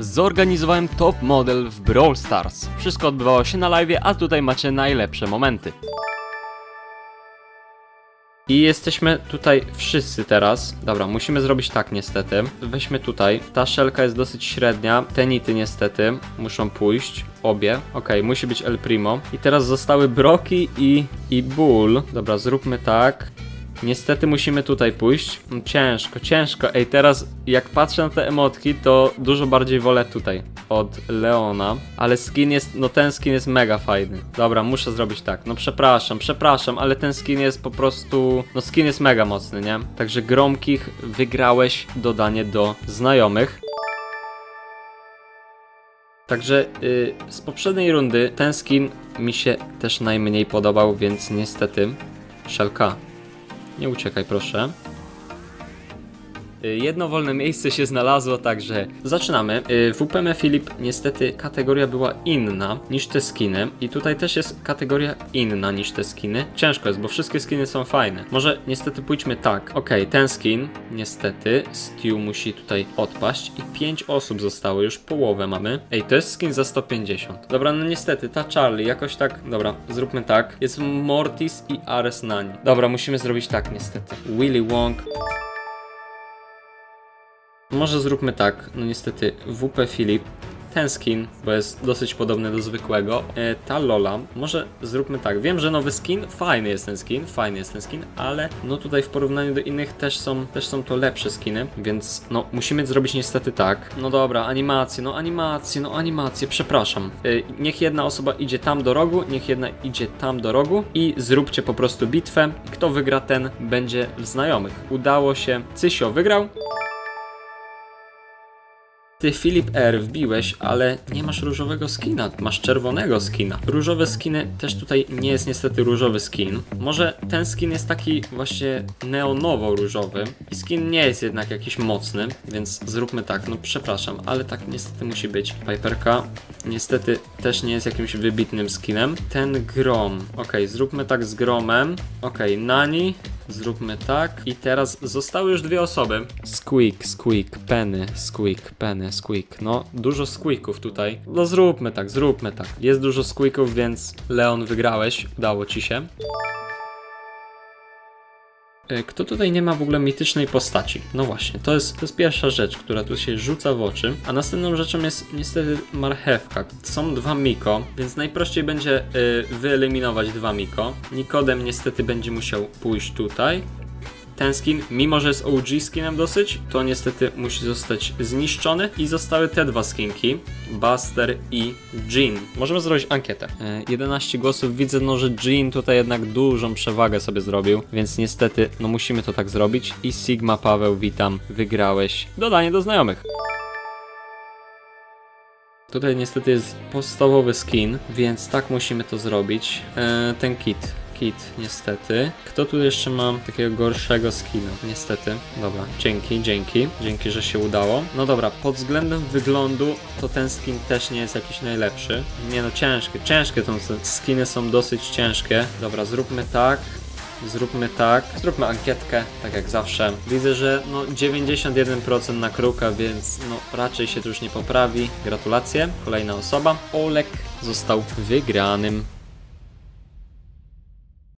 Zorganizowałem top model w Brawl Stars. Wszystko odbywało się na live, a tutaj macie najlepsze momenty. I jesteśmy tutaj wszyscy teraz. Dobra, musimy zrobić tak niestety. Weźmy tutaj. Ta szelka jest dosyć średnia. Te nity niestety muszą pójść. Obie. Okej, musi być El Primo. I teraz zostały Broki i Bull. Dobra, zróbmy tak. Niestety musimy tutaj pójść. Ciężko. Ej, teraz jak patrzę na te emotki, to dużo bardziej wolę tutaj od Leona. Ale skin jest, no ten skin jest mega fajny. Dobra, muszę zrobić tak. No przepraszam, ale ten skin jest po prostu, no skin jest mega mocny, nie? Także Gromkich, wygrałeś dodanie do znajomych. Także z poprzedniej rundy ten skin mi się też najmniej podobał, więc niestety szelka. Nie uciekaj proszę. Jedno wolne miejsce się znalazło, także zaczynamy. W WPM Filip niestety kategoria była inna niż te skiny. I tutaj też jest kategoria inna niż te skiny. Ciężko jest, bo wszystkie skiny są fajne. Może niestety pójdźmy tak. Okej, ten skin niestety Stu musi tutaj odpaść. I 5 osób zostało, już połowę mamy. Ej, to jest skin za 150. Dobra, no niestety, ta Charlie jakoś tak. Dobra, zróbmy tak. Jest Mortis i Ares Nani. Dobra, musimy zrobić tak niestety. Willy Wong. Może zróbmy tak, no niestety WP Filip, ten skin, bo jest dosyć podobny do zwykłego, ta Lola, może zróbmy tak, wiem, że nowy skin, fajny jest ten skin, ale no tutaj w porównaniu do innych też są to lepsze skiny, więc no musimy zrobić niestety tak. No dobra, animacje, przepraszam. Niech jedna osoba idzie tam do rogu, i zróbcie po prostu bitwę, kto wygra ten będzie w znajomych. Udało się, Cysio wygrał. Ty Filip R wbiłeś, ale nie masz różowego skina, masz czerwonego skina. Różowe skiny też tutaj nie jest niestety różowy skin. Może ten skin jest taki właśnie neonowo różowy i skin nie jest jednak jakiś mocny, więc zróbmy tak, no przepraszam, ale tak niestety musi być. Piperka niestety też nie jest jakimś wybitnym skinem. Ten Grom, okej, zróbmy tak z Gromem. Okej, Nani. Zróbmy tak. I teraz zostały już dwie osoby. Squeak, Penny. No, dużo squeaków tutaj. No zróbmy tak. Jest dużo squeaków, więc Leon wygrałeś. Udało ci się. Kto tutaj nie ma w ogóle mitycznej postaci? No właśnie, to jest pierwsza rzecz, która tu się rzuca w oczy. A następną rzeczą jest niestety marchewka. Są dwa Miko, więc najprościej będzie wyeliminować dwa Miko. Nikodem niestety będzie musiał pójść tutaj. Ten skin, mimo że jest OG skinem dosyć, to niestety musi zostać zniszczony. I zostały te dwa skinki, Buster i Jean. Możemy zrobić ankietę. 11 głosów, widzę no, że Jean tutaj jednak dużą przewagę sobie zrobił, więc niestety no musimy to tak zrobić. I Sigma Paweł, witam, wygrałeś dodanie do znajomych. Tutaj niestety jest podstawowy skin, więc tak musimy to zrobić. Ten kit, niestety. Kto tu jeszcze ma takiego gorszego skina? Niestety. Dobra, dzięki, że się udało. No dobra, pod względem wyglądu to ten skin też nie jest jakiś najlepszy. Nie no, ciężkie te skiny są dosyć ciężkie. Dobra, zróbmy tak. Zróbmy ankietkę, tak jak zawsze. Widzę, że no 91% na Kruka, więc no raczej się to już nie poprawi. Gratulacje. Kolejna osoba. Olek został wygranym.